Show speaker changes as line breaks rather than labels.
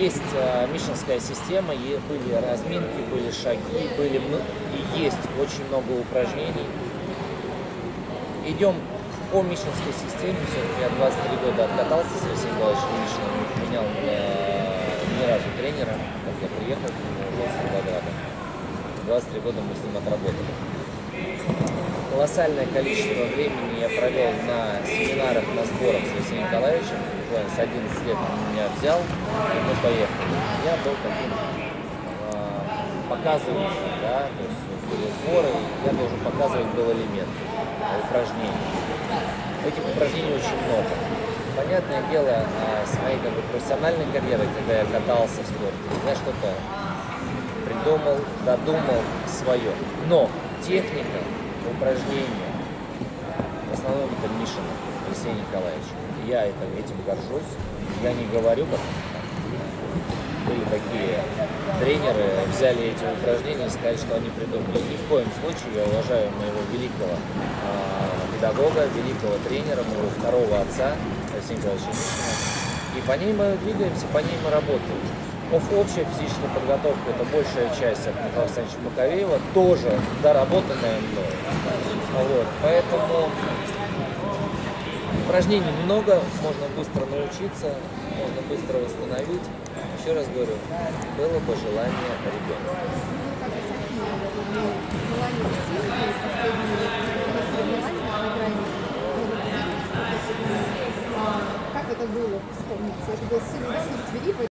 есть мишинская система, были разминки, были шаги, и есть очень много упражнений. Идем по мишинской системе. Все-таки я 23 года откатался с Алексеем Николаевичем Мишиным, не менял ни разу тренера, как я приехал к нему уже из Волгограда. 23 года мы с ним отработали. Колоссальное количество времени я провел на семинарах, на сборах с Алексеем Николаевичем. Буквально с 11 лет он меня взял, и мы поехали. Я был таким показывающим, да, то есть были сборы, я должен показывать был элементы, упражнения. Этих упражнений очень много. Понятное дело, с моей профессиональной карьерой, когда я катался в спорте, я что-то придумал, додумал свое. Но техника, упражнения, в основном это Мишина, Алексей Николаевич. Я этим горжусь. Я не говорю, как были такие тренеры, взяли эти упражнения и сказали, что они придумали. Ни в коем случае. Я уважаю моего великого педагога, великого тренера, моего второго отца, Алексея Николаевича Мишина. И по ней мы двигаемся, по ней мы работаем. Общая физическая подготовка – это большая часть от Михаила Александровича Маковеева, тоже доработанная мной. Вот. Поэтому упражнений много, можно быстро научиться, можно быстро восстановить. Еще раз говорю, было бы желание ребенка.